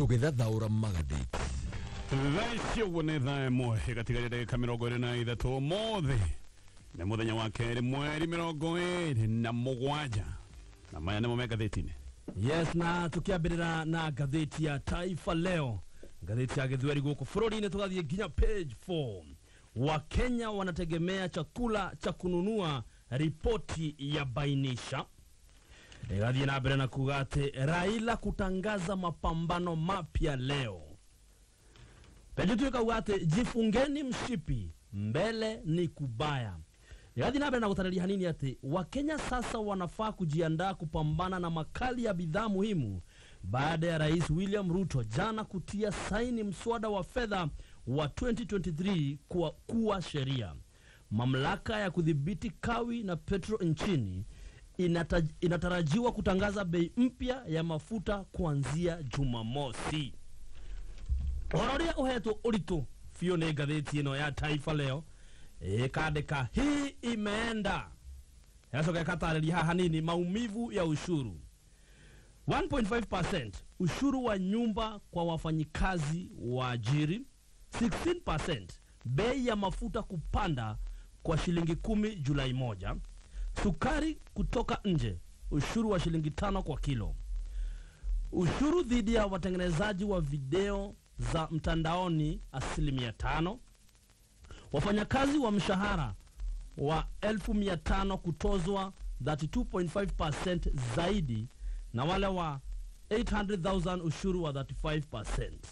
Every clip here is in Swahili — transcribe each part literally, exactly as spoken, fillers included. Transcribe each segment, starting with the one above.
Tugetha thaura magatheti. Thaisio wone thae moe katika dakika mirongo ine na ithatu mothe na muthenya wa keri mweri mirongo iri na mugwanja na maya nimo megathetini. Yes, na tukiambirira na gatheti ya Taifa Leo, gatheti ya githweri guku bururi-ini tugathie nginya page four. Wakenya wanategemea chakula cha kununua, ripoti ya bainisha. Gathie na mbere na kugate Raila kutangaza mapambano mapya leo. Peju tuweka ugate jifungeni mshipi, mbele ni kubaya. Gathie na mbere na gutararia hanini ati Wakenya sasa wanafaa kujiandaa kupambana na makali ya bidhaa muhimu baada ya Rais William Ruto jana kutia saini mswada wa fedha wa twenty twenty-three kuwa, kuwa sheria. Mamlaka ya kudhibiti kawi na petro nchini inataj, inatarajiwa kutangaza bei mpya ya mafuta kuanzia Jumamosi. Wanaoria uhetu uritu fio ni gatheti ino ya Taifa Leo. E kadeka hii imeenda. Yaso kaya kataleria hanini maumivu ya ushuru. one point five percent ushuru wa nyumba kwa wafanyikazi wa ajiri. sixteen percent bei ya mafuta kupanda kwa shilingi kumi Julai moja. Sukari kutoka nje, ushuru wa shilingi tano kwa kilo. Ushuru dhidi ya watengenezaji wa video za mtandaoni asilimia tano. Wafanyakazi wa mshahara wa elfu mia tano kutozwa thirty-two point five percent zaidi, na wale wa eight hundred thousand ushuru wa thirty-five percent.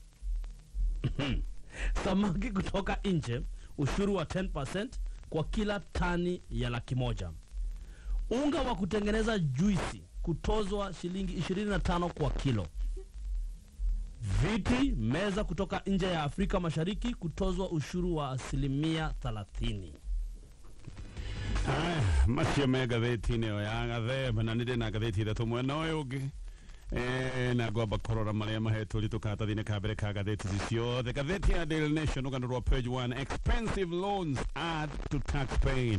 Samaki kutoka nje, ushuru wa ten percent kwa kila tani ya laki moja. Unga wa kutengeneza juisi kutozwa shilingi ishirini na tano kwa kilo. Viti meza kutoka nje ya Afrika Mashariki kutozwa ushuru wa asilimia thelathini. Aya, masio mega vetine o ya gatheba na nide na gatheti da tumwe no yogi. Eh na goba korora maria mahetu litukata dine kabere ka gatheti zisio. The gatheti ya Daily Nation uganurwa page one. Expensive loans add to tax pain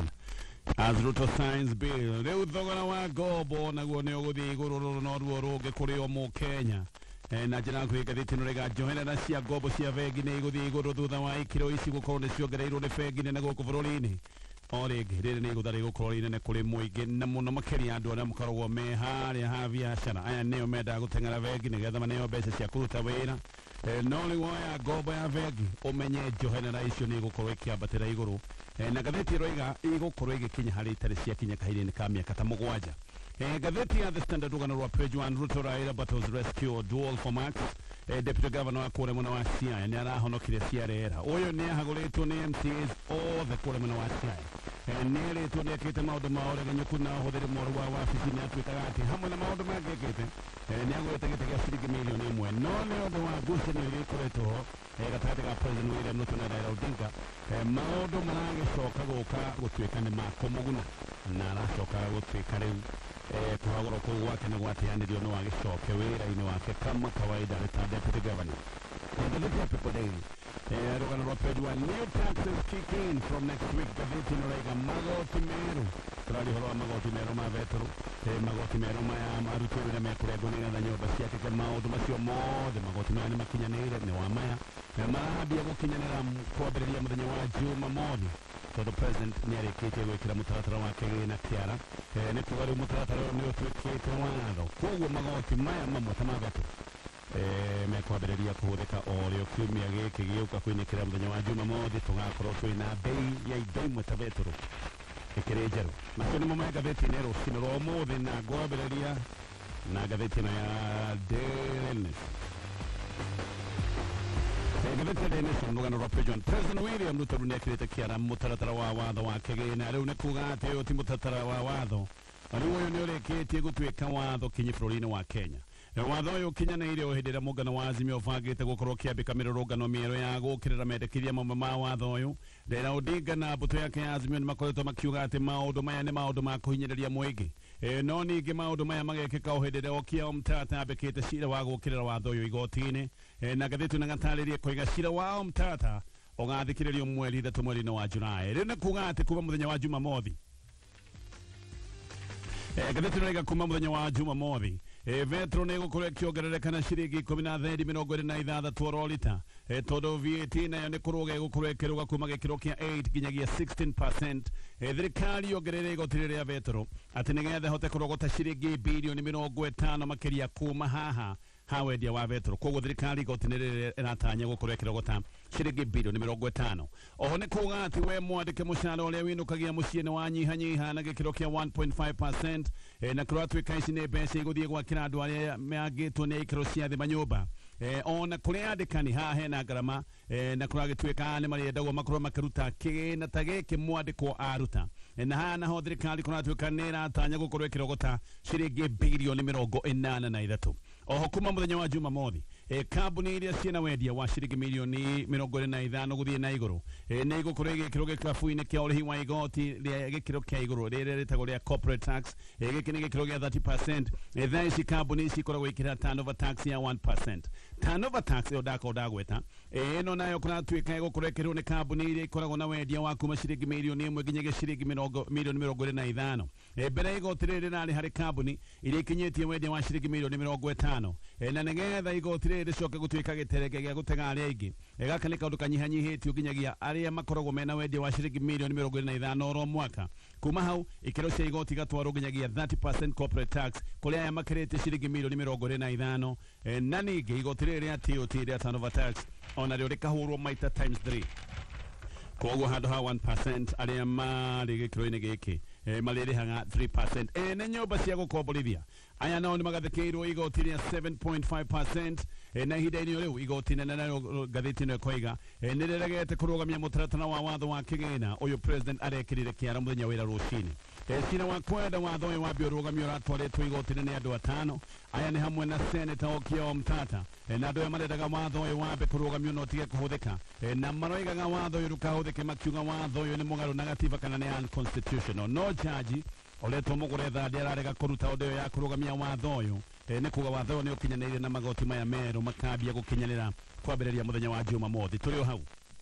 as Ruto signs bill. Reu thogora wa gobo na guo ne uguthi iguru no ruo ruge kuri o mu Kenya. Eh na jina ku gatheti no rega johera na cia gobo cia vegi ne iguthi iguru thutha wa ikiro isi gukorwo ne cio gereirwo ne vegi ne guko bururi-ini. Orege rere ni guthari gukorwo inene kuri muingi na muno makiria andu aria mukoragwo me haria ha biashara aya nio menda gutengera vegi ni getha maneo mbeca cia kuruta wira. E, no ni woya gobo ya vegi umenye johera icio ni gukorwo ikiambatira iguru. E, na gatheti roiga igukorwo igikinya hari itari cia kinya kahiri-ini ka miaka ta mugwanja. E, gatheti ya The Standard uganurwa page one. Ruto Raila battles rescue dual for Max. E, Deputy Governor wa kure muna wa Siaya ni arahonokire Siarera. Uyu ni ahaguritwo ni M C As othe kure muna wa Siaya. E, niritwo ni ekite maundu ma ureganyoku na uhuthiri moru wa wabici ni atuikaga ati hamwe na maundu mangĩ ekite ni agurite gĩtĩ gĩa ciringi milioni ĩmwe. No nĩ ũndũ wa ngucanio iria ikoretwo gatagatĩ ga President William Ruto na Raila Odinga, maundu maragĩcoka gũka gũtuĩka nĩ ma kũmũguna na aracoka gũtuĩka rĩu kuhagũrwo kũu gwake nĩ gwateanĩrio no agĩcoke wĩra-inĩ wake kama kawaida ta Deputy Governor. Gatheti ya People Daily rugano rwa page one. New taxes kick in from next week. Gatheti no raiga magoti meru turari horo wa magoti meru ma vetero magoti meru maya maruti wĩra mekurengo nĩ getha nyũmba ciakĩke maũndũ macio mothe magoti maya nĩ makinyanĩire nĩ wa maya marambia gũkinyanĩra kwambĩrĩria mũthenya wa Jumamothi tondũ president nĩ arĩkĩtie gwĩkĩra mũtaratara wa kĩgĩna kĩara. Nĩ kuga rĩu mũtaratara ũyũ nĩ ũtuĩkĩte watho, koguo magoti maya mamwe ta ma vetero mekwambĩrĩria kũhũthĩka o rĩo kiumia gĩkĩ gĩũka kwĩnyĩkĩra mũthenya wa Jumamothi tũgakorwo twĩna bei ya indo imwe ta vetero ĩkĩrĩ njerũ. Macio nĩmo me gatheti-inĩ rũcinĩ rwa ũmũthĩ, na ngwambĩrĩria na gatheti ĩno ya Daily Nation. Gatheti ya Daily Nation rugano rwa page one. President William Ruto rĩu nĩekĩrĩte kĩara mũtaratara wa watho wa kĩgĩna. Rĩu nĩ kuga atĩ ũyũ ti mũtaratara wa watho, rĩu ũyũ nĩ ũrĩkĩtie gũtuĩka watho kinyi bũrũri-inĩ wa Kenya. Watho ũyũ ũkinyanĩire o hĩndĩ ĩrĩa mũngano wa Azimio ũbangĩte gũkorwo ũkĩambĩka mĩrũrũngano mĩerũ ya gũkĩrĩra mendekithia mamwe ma watho ũyũ. Raila Odinga na mbũtũ yake ya Azimio nĩ makoretwo makiuga atĩ maũndũ maya nĩ maũndũ ma kũhinyĩrĩria mũingĩ. E, no ningĩ maũndũ maya magekĩka o hĩndĩ ĩrĩa Okiya Omtata ambĩkĩte cira wa gũkĩrĩra watho ũyũ igoti-inĩ. E, na gatheti na gatarĩria koiga cira wa Omtata ũgathikĩrĩrio mweri ithatũ mweri-inĩ wa Julai. Rĩu nĩ kuga atĩ kuma mũthenya wa Jumamothi. E, gatheti rĩraiga kuma mũthenya wa Jumamothi e vetro nego kore kyogerereka na ciringi ikumi na thendi mirongo iri na ithathatũ oro lita e todo V A T nayo ni kuruga igukurekerwa kuma gikiro kia eight kinyagia sixteen percent e thirikari yongerere igoti riria vetro ati nigetha hote kurogota ciringi bilioni mirongo ĩtano makiria kuma haha ha wendia wa vetro koguo thirikari igoti nirire iratanya gukorwo ikirogota ciringi bilioni mirongo ĩtano oho ni kuga ati we mwandike mucara uria winukagia muciĩ-inĩ wanyihanyiha na gikiro kia one point five percent e na kuratwika ici ni mbeca iguthie gwakira andu aria meagitwo ni ikiro cia thi manyumba e ona kuri andikani haha hena ngarama e na kuragitwika ni mariendagwo makorwo makiruta kigina ta giki mwandikwo aruta e na haha naho thirikari kuratwika ni iratanya gukorwo ikirogota ciringi bilioni mirongo ĩnana na ithatũ oho kuma muthenya wa Jumamothi e kambuni iria ciena wendia wa ciringi milioni mirongo ĩrĩ na ithano guthie na iguru e ni gukorwo igikiro gikabu-ini kia urihi wa igoti ria gikiro kia iguru riria ritagwo ria corporate tax e giki ni gikiro gia thirty percent e thaa ici kambuni ici ikoragwo ikira turnover tax ya one percent turnover tax yo daka odagweta e ino nayo kuratwika igukorwo ikirwo ni kambuni iria ikoragwo na wendia wa kuma ciringi milioni ĩmwe nginyagia ciringi mirongo milioni mirongo ĩrĩ na ithano e mbere igoti riri rari hari kambuni iria ikinyitie wendia wa ciringi milioni mirongo ĩtano e na nigetha igoti riri ricoke gutwika gitereke gia gutega aria aingi e gaka ni kaundu kanyihanyihitio nginyagia aria makoragwo mena wendia wa ciringi milioni mirongo ĩrĩ na ithano oro mwaka kuma hau ikiro cia igoti gatwarwo nginyagia thirty percent corporate tax kuri aya makirite ciringi milioni mirongo ĩrĩ na ithano e na ningi igoti riri ria T O T ria turnover tax ona rio rikahurwo maita times three koguo handu ha one percent aria mari gikiro-ini giki e maririhaga three percent e nĩ nyũmba cia gũkomborithia aya nao nĩ magathĩkĩirwo igoti rĩa seven point five percent e na ihinda-inĩ rĩu igoti nene narĩo ngathĩti ĩno ĩkoiga e nĩ rĩregete kũrũgamia mũtaratara wa watho wa kĩgĩna ũyũ president arekĩrire kĩara mũthenya wĩra rũcinĩ e cira wa kwenda watho ũyũ wambia ũrũgamio ũratwarĩtwo igoti-inĩ nĩ andũ atano aya nĩ hamwe na seneta Okiya Omtata e na andũ aya marendaga watho ũyũ wambe kũrũgamio na ũtige kũhũthĩka e na maroigaga watho ũyũ ndũkahũthĩke makiuga watho ũyũ nĩ mũgarũ na gatiba kana nĩ unconstitutional no jaji oletwo mũgũre thandi ararega kũruta ũndũ ũyũ ya kũrũgamia watho ũyũ e nĩ kuga watho ũyũ nĩ ũkinyanĩire na magoti maya merũ makambia gũkinyanĩra kwambĩrĩria mũthenya wa Jumamothi tũrĩ o hau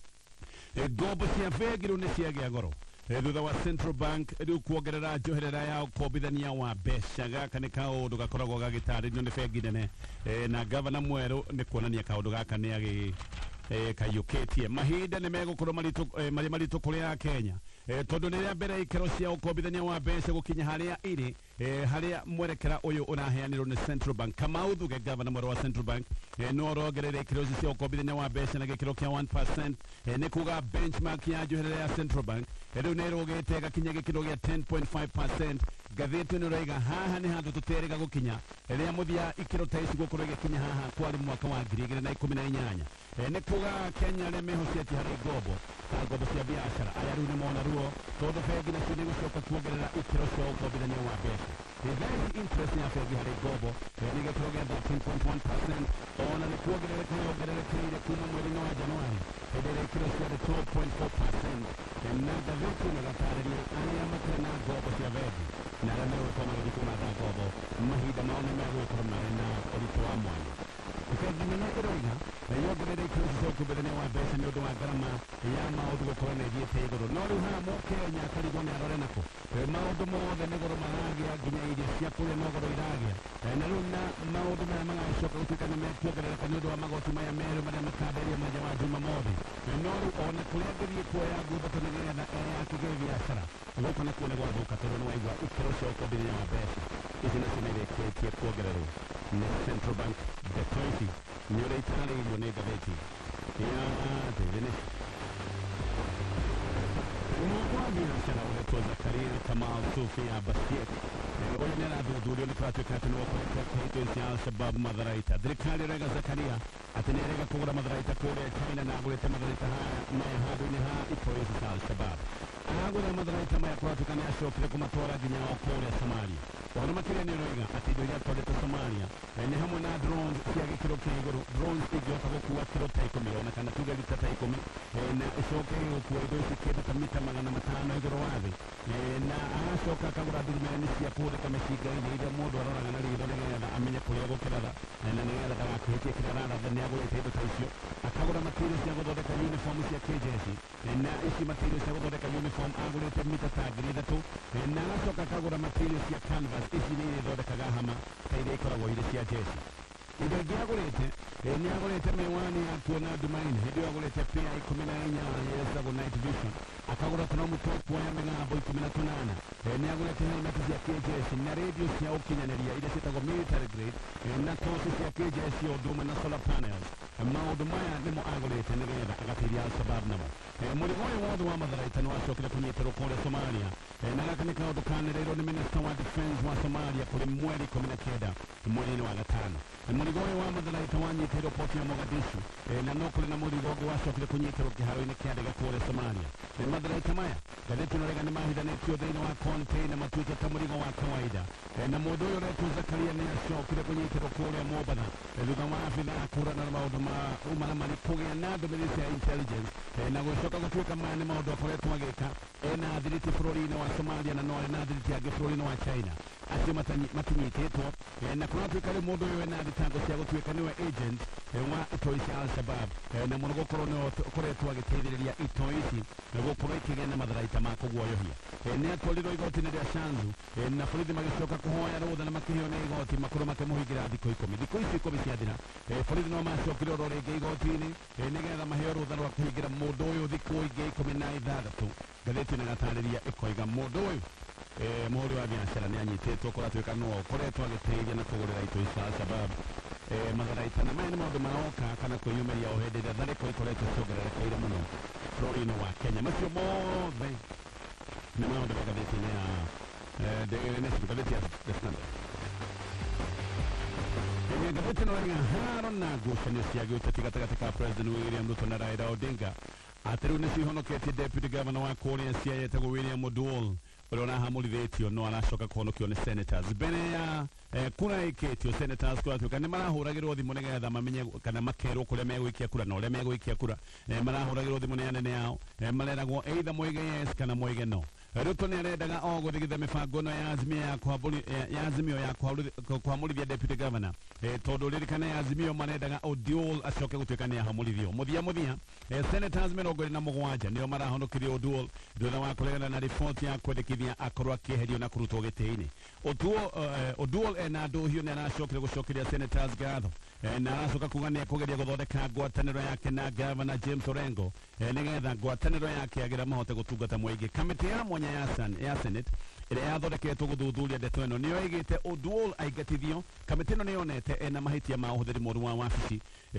e ngombo cia bengi rĩu nĩ ciagĩa goro e thutha wa Central Bank rĩu kuongerera njoherera ya ũkombithania wa mbeca gaka nĩ kaũndũ gakoragwo gagĩtarĩrio nĩ bengi nene e na gavana mwerũ nĩ kuonania kaũndũ gaka nĩ agĩ e kayuketie mahinda nĩ megũkorwo maritũ marĩ maritũ kũrĩ a Kenya e tondu nĩ rĩa mbere ikero cia ũkombithania wa mbeca gũkinya harĩa irĩ e harĩa mwerekera ũyũ ũraheanĩrwo nĩ Central Bank Kamau Thuge gavana mwerũ wa Central Bank e no arongerera ikero ici cia ũkombithania wa mbeca na gĩkĩro kĩa one percent e nĩ kuga benchmark ya njoherera ya Central Bank e rĩu nĩ ĩrũgĩte gakinya gĩkĩro gĩa ten point five percent ngathĩti ĩno ĩroiga haha nĩ handũ tũterĩga gũkinya rĩrĩa mũthia ikĩro ta ici gũkorwo igĩkinya haha kwarĩ mwaka wa ngiri igĩrĩ na ikũmi na inyanya e nĩ kuga Kenya arĩa mehocetie harĩ ngombo ta ngombo cia biacara aya rĩu nĩ mona ruo tondũ bengi nacio nĩ gũcoka kuongerera ikĩro cia ũkombithania wa mbeca thaici interest ya bengi harĩ ngombo nĩ gĩkĩro gĩa thirteen point one percent ona nĩ kuongerereka yongererekeire kuma mweri-inĩ wa Januari hĩndĩ ĩrĩa ikĩro ciarĩ twelve point four percent na ngathĩti ĩno gatarĩria arĩa matarĩ na ngombo cia bengi na arĩa megũkorwo magĩthiĩ kũmatha ngombo mahinda mao nĩ megũkorwo marĩ na ũritũ wa mwanya bengi nene ĩroiga na yongerera ikĩro cia ũkombithania wa mbeca nĩ ũndũ wa ngarama ya maũndũ gũkorwo nĩ ĩthiĩte igũrũ no rĩu haha mũkenya akarigwo nĩ arore nako maũndũ mothe nĩ goro maragĩa nginya irio cia kũrĩa no goro iragĩa na rĩu na maũndũ maya magacoka gũtuĩka nĩ mekuongerereka nĩ ũndũ wa magoti maya merũ marĩa makambĩrĩria mũthenya wa Jumamothi no rĩu ona kũrĩa ngĩthiĩ kuoya ngumbato nĩgetha yakĩgĩe biacara gũkũ nakuo nĩ gwathũka tondũ nĩ waigua ikĩro cia ũkombithania wa mbeca ici nacio nĩ irĩkĩtie kuongererwo nĩ Central Bank ndeto ici nĩ ũrĩa itarĩirio nĩ ngathĩti ya The Nation wa biacara ũretwo Zakaria Kamau Sofia Basiet ũyũ nĩ arathuthurio nĩ kũratuĩka atĩ nĩ wokoretwo akĩhĩtwo cia Al-Shabab matharaita thirikari ĩrauga Zakaria atĩ nĩ ĩrega kũgũra matharaita kũrĩa China na agũrĩte matharaita maya handũ-inĩ ha itoi ici cia Al-Shabab agũra matharaita maya kũratuĩka nĩ acokire kũmatwara nginya o kũrĩa Somalia ũhoro makĩria nĩ ũroiga atĩ indo iria atwarĩte Somalia nĩ hamwe na drones cia gĩkĩro kĩa igũrũ drones ingĩhota gũkua kiro ta ikũmi ona kana tuge lita ta ikũmi na icoke gũkua indo ici kĩndũ ta mita magana matano igũrũ wa thĩ na agacoka akagũra ndurumeni cia kũhũthĩka mĩcinga-inĩ iria mũndũ aroraga na ritho nĩgetha amenye kũrĩa gũkĩratha na nĩgetha ndagakĩhĩtie kĩrĩa araratha nĩ agurite indo ta icio akagura materials cia guthondeka uniform cia K J S na ici materials cia guthondeka uniform agurite mita ta ngiri ithatu na agacoka akagura materials cia canvas ici nĩ ithondekaga hama ta iria ikoragwo irĩ cia jeshi. Indo ingĩ agũrĩte nĩ agũrĩte mĩwani ya kuona ndumainĩ, hĩndĩ ĩyo agũrĩte pair ikũmi na inya yetagwo night vision, akagũra tũnomu twa kuoya mĩgambo ikũmi na tũnana, nĩ agũrĩte helmet cia K J S na radio cia ũkinyanĩria iria ciĩtagwo military grade na toci cia K J S o ũndũ ũmwe na solar panels. Maũndũ maya nĩmo agũrĩte nĩgetha agateithia al-Shabab namo. Mũrigo ũyũ wothe wa matharaita nĩ wacokire kũnyitĩrwo kũrĩa Somalia, na gaka nĩ kaũndũ kanĩrĩirwo nĩ minister wa defense wa Somalia kũrĩ mweri ikũmi na kenda mweri-inĩ wa gatano. Mũrigo ũyũ wa matharaita wanyitĩrwo poti ya Mogadishu, na no kũrĩ na mũrigo ũngĩ wacokire kũnyitĩrwo kĩharo-inĩ kĩa ndege kũrĩa Somalia. Matharaita maya ngathĩti ĩno rega nĩ mahithanĩtio thĩinĩ wa container matuĩke ta mũrigo wa kawaida, na mũndũ ũyũ ũretwo Zakaria nĩ acokire kũnyitĩrwo kũrĩa Mombatha thutha wa abithaa kũhũrana na maũndũ ma umaramari kũgĩa na ndũmĩrĩri cia intelligence na gũcoka gũtuĩka maya nĩ maũndũ akoretwo agĩka ena thiriti bũrũri-inĩ wa Somalia na no arĩ na thiriti angĩ bũrũri-inĩ wa China. Acio matinyitĩtwo na kũratuĩka rĩu mũndũ ũyũ ena thitango cia gũtuĩka nĩwe agent wa itoi cia al-Shabab, na mũno gũkorwo nĩ ũkoretwo agĩteithĩrĩria itoi ici na gũkorwo ikĩgĩa na matharaita ma kũguoyohia. Nĩ atwarirwo igoti-inĩ rĩa Shanzu na borithi magĩcoka kũhoya rũtha na makĩheo nĩ igoti makorwo makĩmũhingĩra thikũ ikũmi. Thikũ ici ikũmi ciathira, borithi no macokire oro rĩngĩ igoti-inĩ nĩgetha maheo rũtha rwa kũhingĩra mũndũ ũyũ thikũ ingĩ ikũmi na ithathatũ. Ngathĩti nĩ gatarĩria ĩkoiga mũndũ ũyũ mũhũri wa biacara nĩ anyitĩtwo kũratuĩka no ũkoretwo agĩteithia na kũgũrĩra itoi cia al-Shabab matharaita, na maya nĩ maũndũ maroka kana kwĩyumĩria o hĩndĩ ĩrĩa tharĩko ikoretwo ciongererekeire mũno bũrũri-inĩ wa Kenya. Macio mothe nĩ maũndũ ma ngathĩti-inĩ ya ngathĩti ya The Standard. Ngathĩti ĩno rĩga haro na ngucanio cia gĩũteti gatagatĩ ka President William Ruto na Raila Odinga atĩ rĩu nĩ cihonoketie deputy governor wa kũrĩa Siaya etagwo William Oduol ũrĩa ũrahamũrithĩtio no aracoka kũhonokio nĩ senators. Mbere ya kura ĩkĩtio senators kũratuĩka nĩ marahũragĩrwo thimũ nĩgetha mamenye kana makerwo kũrĩa megũikia kura na ũrĩa megũikia kura. Marahũragĩrwo thimũ nĩ anene ao mareragwo either moige yes kana moige no. Ruto nĩ arendaga o gũthigitha mĩbango ĩno ya Azimio ya Azimio ya kũhamũrithia deputy governor, tondũ ririkana ya Azimio marendaga Oduol acoke gũtuĩka nĩ ahamũrithio. Mũthia mũthia senators mĩrongo ĩrĩ na mũgwanja nĩo marahonokirie Oduol thutha wa kũregana na riboti ya kwendekithia akorwo akĩeherio na kũrutwo gĩtĩ-inĩ. Oduol ena ndũhiũ nĩ aracokire gũcokeria senators ngatho na aracoka kuga nĩ ekũgeria gũthondeka ngwatanĩro yake na Governor James Orengo nĩgetha ngwatanĩro yake agĩra mahote gũtungata mũingĩ. Kamĩtĩ ya mwanya ya Senate ĩrĩa yathondeketwo gũthuthuria ndeto ĩno nĩyo ĩgĩte Oduol aingatithio. Kamĩtĩ ĩno nĩyonete ena mahĩtia ma ũhũthĩri mũũru wa wabici,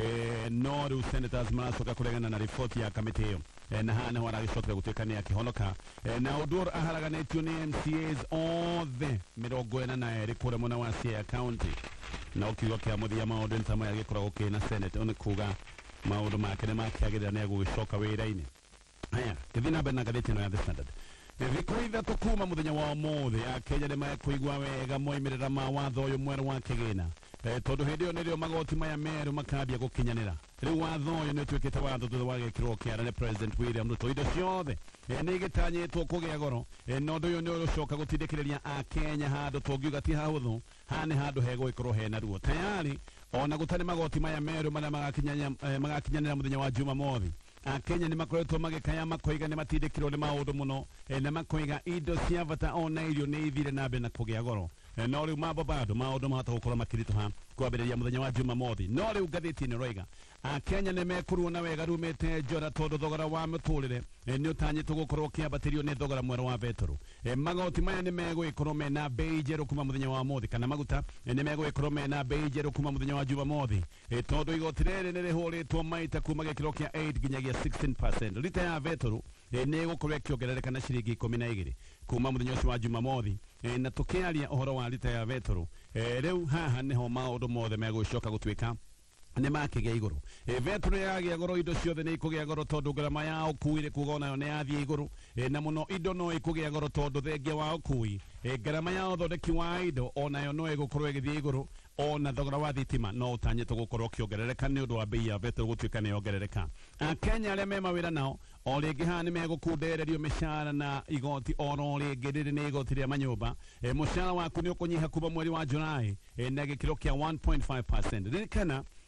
no rĩu senators maracoka kũregana na riboti ya kamĩtĩ ĩyo na haha nĩho aragĩcokera gũtuĩka nĩ akĩhonoka. Na Oduol aharaganĩtio nĩ M C As othe mĩrongo ĩna na erĩ kũrĩa mwena wa Siaya County, na ũkiugo kĩa mũthia maũndũ nĩ ta maya gĩkoragwo kĩna Senate nĩ kuga maũndũ make nĩ makĩagĩrĩra nĩ egũgĩcoka wĩra-inĩ. Haya, gĩthiĩ na mbere na ngathĩti ĩno ya The Standard. Thikũ ithatũ kuma mũthenya wa ũmũthĩ Akenya nĩ mekũigua wega moimĩrĩra ma watho ũyũ mwerũ wa kĩgĩna, tondũ hĩndĩ ĩyo nĩrĩo magoti maya merũ makambia gũkinyanĩra. Rĩu watho ũyũ nĩ ũtuĩkĩte watho thutha wa gĩkĩrwo kĩara nĩ President William Ruto. Indo ciothe nĩ igĩtanyĩtwo kũgĩa goro, na ũndũ ũyũ nĩ ũgũcoka gũtindĩkĩrĩria Akenya handũ tũngiuga ti hahũthũ, haha nĩ handũ hegũgĩkorwo hena ruo. Tayari ona gũtarĩ magoti maya merũ marĩa magakinyanĩra mũthenya wa Jumamothi, Akenya nĩ makoretwo magĩkaya makoiga nĩ matindĩkĩrwo nĩ maũndũ mũno, na makoiga indo cia bata ona irio nĩ ithire na mbere na kũgĩa goro. No rĩu mambo bado maũndũ mahota gũkorwo makĩritũha kwambĩrĩria mũthenya wa Jumamothi. No rĩu ngathĩti-inĩ roiga Akenya nĩ mekũruona wega rumĩte njora tondũ thogora wa mũtũrĩre nĩ ũtanyĩtwo gũkorwo ũkĩambatĩrio nĩ thogora mwerũ wa betũrũ. Magoti maya nĩ megũgĩkorwo mena bei njerũ kuma mũthenya wa ũmũthĩ, kana maguta nĩ megũgĩkorwo mena bei njerũ kuma mũthenya wa Jumamothi, tondũ igoti rĩrĩ nĩ rĩhũrĩtwo maita kuma gĩkĩro kĩa eight nginyagia sixteen percent. Lita ya betũrũ nĩ ĩgũkorwo ĩkĩongerereka na ciringi ikũmi na igĩrĩ kuma mũthenya ũcio wa Jumamothi, na tũkĩaria ũhoro wa lita ya betũrũ rĩu haha nĩho maũndũ mothe megũcoka gũtuĩka nĩ makĩgĩa igũrũ. Betũrũ yagĩa goro, indo ciothe nĩ ikũgĩa goro tondũ ngarama ya ũkui nĩ kuga onayo nĩ yathiĩ igũrũ, na mũno indo no ikũgĩa goro tondũ thengia wa ũkui, ngarama ya ũthondeki wa indo onayo no ĩgũkorwo ĩgĩthiĩ igũrũ, ona thogora wa thitima no ũtanyĩtwo gũkorwo ũkĩongerereka nĩ ũndũ wa bei ya betũrũ gũtuĩka nĩ yongerereka. Akenya arĩa me mawĩra nao o rĩngĩ haha nĩ megũkundererio mĩcara na igoti oro rĩngĩ rĩrĩ nĩ igoti rĩa manyũmba. Mũcara waku nĩ ũkũnyiha kuma mweri wa Julai na gĩkĩro kĩa one point five percent. Ririkana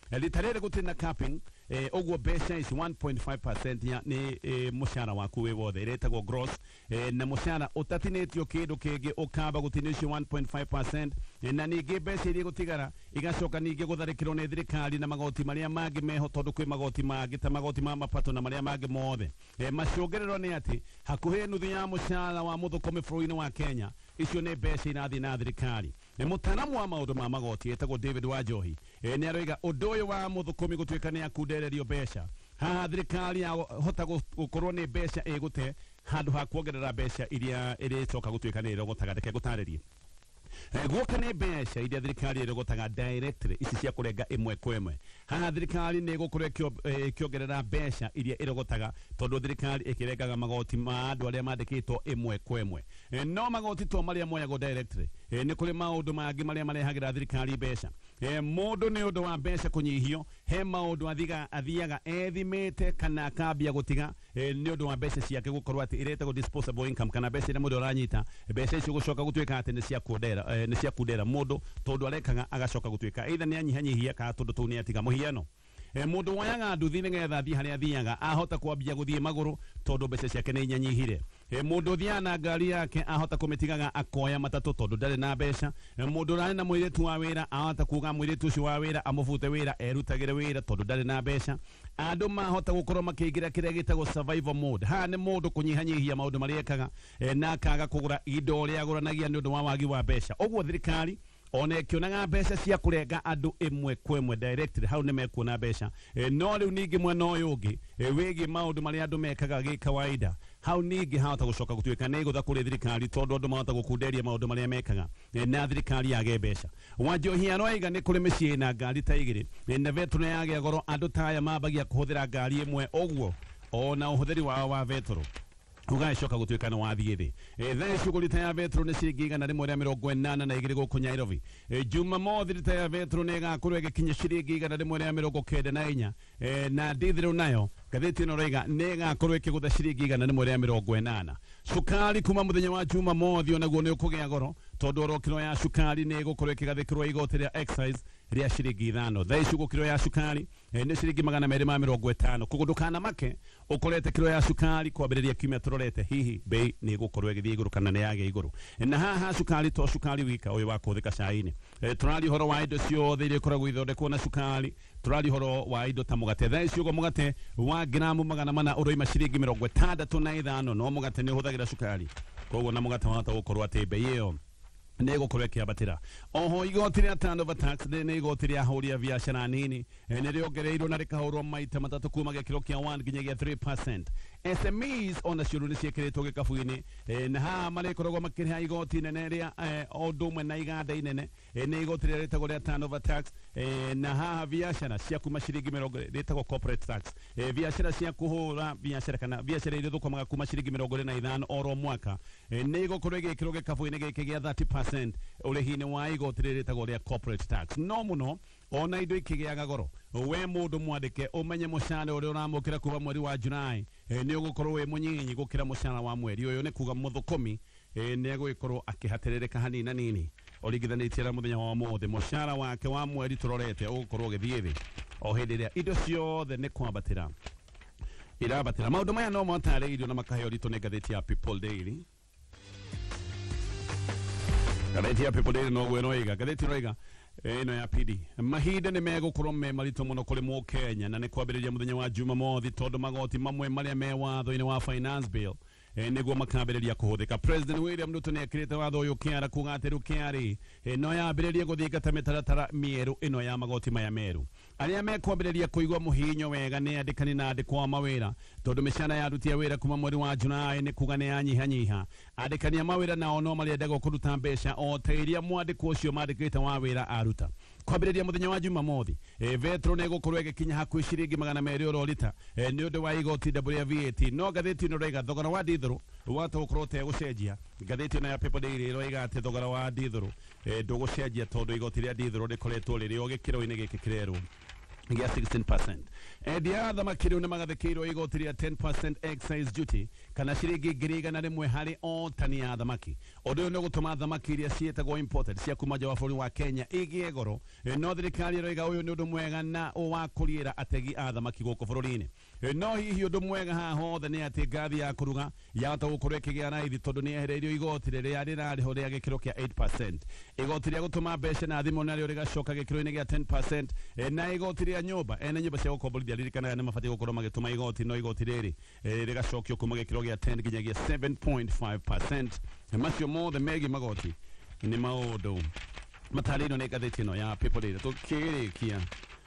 litarere gutina capping eh, ogwo besa is one point five percent ya ni eh, mushara waku we wothe iretagwo gross eh, na mushara utatinetio kindu kingi ukamba gutinisio one point five percent eh, na ningi besa iria gutigara igacoka ningi gutharikirwo ni thirikari na magoti maria mangi meho tondu kwi magoti mangi ta magoti ma mapato na maria mangi mothe eh, maciongerero ni ati hakuhi nuthu ya mushara wa muthukumi bũrũri-inĩ wa Kenya icio ni besa irathi na thirikari ne mutanamu wa maundu ma magoti etagwo David Wanjohi e ni aroiga undu uyu wa muthukumi gutuika ni akundererio besha ha thirikari ya hota gukorwo ni besha egute handu ha kuongerera besha iria iricoka gutuika ni rogotaga ndeke gutarerie guoka ni besha iria thirikari irogotaga directly ici cia kurenga imwe kwa imwe haha thirikari ni gukorwo ikiongerera besha iria irogotaga tondu thirikari ikirengaga magoti ma andu aria mandikitwo imwe kwa imwe no magoti to maria moyago directly ni kuri maundu mangi maria marehagira thirikari besha mundu ni undu wa besha kunyihio he maundu athiga athiaga ethimite kana akambia gutiga ni undu wa besha ciake gukorwo ati iretagwo disposable income kana besha iria mundu aranyita besha icio gucoka gutuika ati ni cia kuondera ni cia kundera mundu tondu arekaga agacoka gutuika either ni anyihanyihia ka tondu tu ni atiga muhiano e mundu wayaga nduthi nigetha thii haria thiaga ahota kwambia guthie maguru tondu mbeca ciake ni nyanyihire e mundu thia na ngari yake ahota kumitigaga akoya matatu tondu ndari na mbeca e mundu rani na mwiretu wa wira ahota kuga mwiretu ucio wa wira amuvute wira erutagire wira tondu ndari na mbeca andu mahota gukorwo makigira kiria gitagwo survival mode ha ni mundu kunyihanyihia maundu maria ekaga e na akaga kugura indo ria aguranagia ni undu wa wagi wa mbeca ogwo thirikari one kionaga mbeca cia kurenga andu imwe kwa imwe directly hau nimekuona mbeca e, no riu ningi mwena uyu ungi e, wigi maundu maria andu mekaga gi kawaida hau ningi hahota gucoka gutuika ni gutha kuri thirikari tondu andu mahota gukunderia maundu maria mekaga e, na thirikari yage mbeca Wanjohi aroiga ni kuri micii na ngari ta igiri e, na vetro yage goro andu taya mabagia kuhuthira ngari imwe ogwo ona uhuthiri wao wa vetro ugacoka gutuika na wathie thi e thaa cuguri ta ya vetro ni ciringi na rimwe ria mirongo inana na igiri guku Nairobi e juma mothi ta ya vetro ni gakorwo igikinya ciringi na rimwe ria mirongo kenda na inya e na dithiro nayo gatheti no reiga ni gakorwo ikigutha ciringi na rimwe ria mirongo inana sukari kuma muthenya wa juma mothi onaguo ni ukugia goro tondu oro kilo ya sukari ni gukorwo ikigathikirwo igoti ria excise ria ciringi ithano thaa ici kilo ya sukari e, ni ciringi magana meri ma mirongo itano kugundukana make ukorete kilo ya sukari kwambiriria kiumia turorete hihi bei ni gukorwo igithie iguru kana ni yage iguru e, na haha sukari to sukari wika uyu wa kuthika cai-ini e, turari horo wa indo ciothe iria ikoragwo ithondekwo na sukari turari horo wa indo ta mugate thaa ici ugo mugate wa gramu magana mana uroima ciringi mirongo itandatu na ithano no mugate ni uhuthagira sukari koguo na mugate wahota gukorwo ati bei iyo ni gukorwo ikiambatira oho igoti ria turnover tax ni igoti ria ahuri a biashara nini e, ni riongereirwo na rikahurwo maita matatu kuma gikiro kia one nginyagia three percent S M Es ona ciuru ni ciekiritwo gikabu-ini e, na haha marikoragwo makiriha igoti nene ria e, o undu umwe na iganda inene e, ni igoti ria ritagwo ria turnover tax e, na haha biashara cia kuma ciringi mirongo ritagwo corporate tax e, biashara cia kuhura biashara kana biashara iria thukumaga kuma ciringi mirongo ina ithano oro mwaka e, ni igukorwo igikirwo gikabu-ini giki gia thirty percent urihini wa igoti ria ritagwo ria corporate tax no muno ona indo ikigiaga goro we mundu mwandike umenye mushara uria uramukira kuva mweri wa Julai e, ni ugukorwo we munyinyi gukira mushara wa mweri uyu ni kuga muthukumi e, ni eguikorwo akihatirereka hanini nini uringithanitie na muthenya wa muthi mushara wake wa mweri turorete ugukorwo ugithie thi o hindi iria indo ciothe ni kwambatira irabatira maundu maya no motariirio na makaheo ritu ni ngatheti ya People Daily ngatheti ya People Daily no gweno iga ngatheti roiga eno ya P D mahinda ni megukorwo me marito muno kuri mu Kenya na ni kwambiriria muthenya wa juma mothi tondu magoti mamwe maria me watho-ini wa finance bill e, niguo makambiriria kuhuthika President William Ruto ni ekirite watho uyu kiara kuga ati ru kiari e, no yambiririe guthingata mitaratara mieru ino ya magoti maya meru aria mekwambiriria kuigwa muhinyo wega ni andikani na andikwa mawira tondu mishana ya aruti a wira kuma mweri wa Julai ni kuga ni anyihanyiha andikani a mawira nao no mariendaga kuruta mbeca o ta iria mwandiko ucio mandikite wa wira aruta kwambiriria muthenya wa juma mothi e, vetro ni gukorwo igikinya hakuhi ciringi magana meri oro lita e, ni undu wa igoti W V A T no gatheti no reiga thogora wa dithuru wata gukorwo te gucenjia gatheti no ya People Daily roiga ati thogora wa dithuru e, ndugucenjia tondu igoti ria dithuru rikoretwo riri o gikiro-ini giki kirerwo gĩa sixteen percent. Endia thamaki rĩu nĩ magathĩkĩirwo igoti rĩa ten percent excise duty kana ciringi ngiri igana rĩmwe harĩ o tani ya thamaki. Ũndũ ũyũ nĩ ũgũtũma thamaki iria ciĩtagwo imported cia kuma nja wa bũrũri wa Kenya igĩe goro. No thirikari ĩroiga ũyũ nĩ ũndũ mwega na wa kũriĩra ategi a thamaki gũkũ bũrũri-inĩ. No hihi ũndũ mwega haha hothe nĩ atĩ ngathi ya kũruga yahota gũkorwo ĩkĩgĩa raithi tondũ nĩ yehereirio igoti rĩrĩa rĩrarĩho rĩa gĩkĩro kĩa eight percent. Igoti rĩa gũtũma mbeca na thimũ narĩo rĩgacoka gĩkĩro-inĩ gĩa ten percent, na igoti rĩa nyũmba ene nyũmba cia gũkomborithia ririkanaga nĩ mabatiĩ gũkorwo magĩtũma igoti, no igoti rĩrĩ rĩgacokio kuma gĩkĩro gĩa ten nginyagia seven point five percent. Macio mothe megiĩ magoti nĩ maũndũ matarĩirio nĩ ngathĩti ĩno ya People Daily tũkĩrĩkia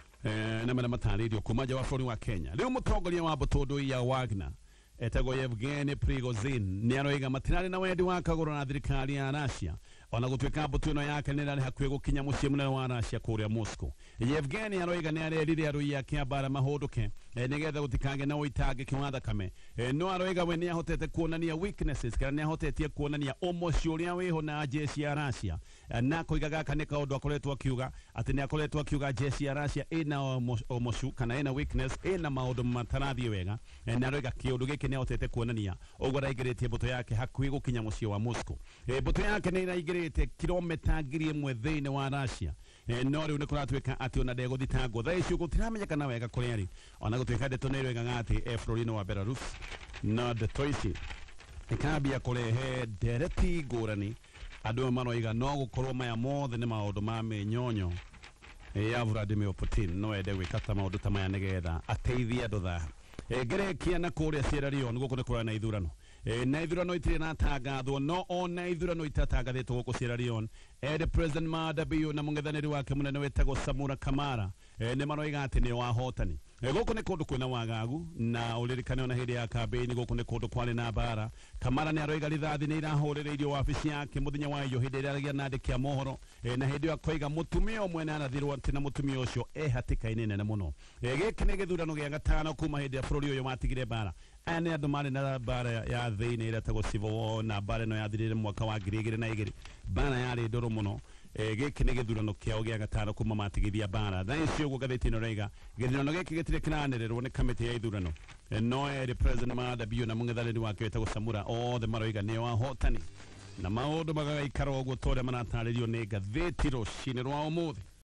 na marĩa matarĩirio kuma nja wa bũrũri wa Kenya. Rĩu mũtongoria wa mbũtũ ndũi ya Wagner etagwo Yevgeny Prigozhin nĩ aroiga matirarĩ na wendi wa kagũrũ na thirikari ya Russia ona gũtuĩka mbũtũ ĩno yake nĩ ĩrarĩ hakuhĩ gũkinya mũciĩ mũnene wa Russia kũrĩa Moscow. Yevgeny aroiga nĩ arerire arũi ake a mbara mahũndũke nĩgetha gũtikagĩe na ũitangĩki wa thakame. No aroiga we nĩ ahotete kuonania weaknesses kana nĩ ahotetie kuonania ũmoci ũrĩa wĩho na jeshi ya Russia, na koiga gaka nĩ kaũndũ akoretwo akiuga atĩ nĩ akoretwo akiuga jeshi ya Russia ĩna ũmocu kana ĩna weakness, ĩna maũndũ matarathiĩ wega, na aroiga kĩũndũ gĩkĩ nĩ ahotete kuonania ũguo araingĩrĩtie mbũtũ yake hakuhĩ gũkinya mũciĩ wa Moscow. Mbũtũ yake nĩ ĩraingĩrĩte kilomita ngiri ĩmwe thĩinĩ wa Russia, no rĩu nĩ kũratuĩka atĩ ona ndegũthitangwo thaa ici gũtiramenyekana wega kũrĩa arĩ, ona gũtuĩka ndeto nĩ ĩroigaga atĩ e bũrũri-inĩ wa Belarus, na ndeto ici ĩkambia kũrehe ndereti ngũrani. Andũ maroiga no gũkorwo maya mothe nĩ maũndũ ma mĩnyonyo ya Vladimir Putin, no ende gwĩka ta maũndũ ta maya nĩgetha ateithie andũ tha ngerekia na kũrĩa Sierra Leone gũkũ nĩ kũrĩ na ithurano. Na ithurano itirĩ natangathwo, no ona ithurano itatangathĩtwo gũkũ Sierra Leone. Ede President Maada Bio na mũng'ethanĩri wake mũnene wetagwo Samura Kamara nĩ maroiga atĩ nĩ wahotani. Gũkũ nĩ kũndũ kwĩna wagagu na ũririkane ona hĩndĩ ya kambĩini gũkũ nĩ kũndũ kwarĩ na mbara. Kamara nĩ aroiga rithathi nĩ irahũrĩrĩirio wabici yake mũthenya wa iyo hĩndĩ ĩrĩa aragĩa na andĩki a mohoro, na hĩndĩ ĩyo akoiga mũtumia ũmwe nĩ arathirwo atĩ na mũtumia ũcio e hatĩka-inĩ nene mũno. Gĩkĩ nĩ gĩthurano gĩa gatano kuma hĩndĩ ya bũrũri ũyũ matigire mbara. Aya nĩ andũ marĩ na mbara ya thĩinĩ ĩretagwo civil war, na mbara ĩno yathirire mwaka wa ngiri igĩrĩ na igĩrĩ. Mbara yarĩ ndũrũ mũno. Gĩkĩ nĩ gĩthurano kĩao gĩa gatano kuma matigithia mbara. Thaa ici ũguo ngathĩti ĩno raiga gĩthurano gĩkĩ gĩtirĩ kĩranĩrĩrwo nĩ kamĩtĩ ya ithurano, no eri President Maada Bio na mũng'ethanĩri wake wetagwo Samura othe maroiga nĩ wahotani, na maũndũ magagaikara ũguo ta ũrĩa maratarĩrio nĩ ngathĩti rũcinĩ rwa ũmũthĩ.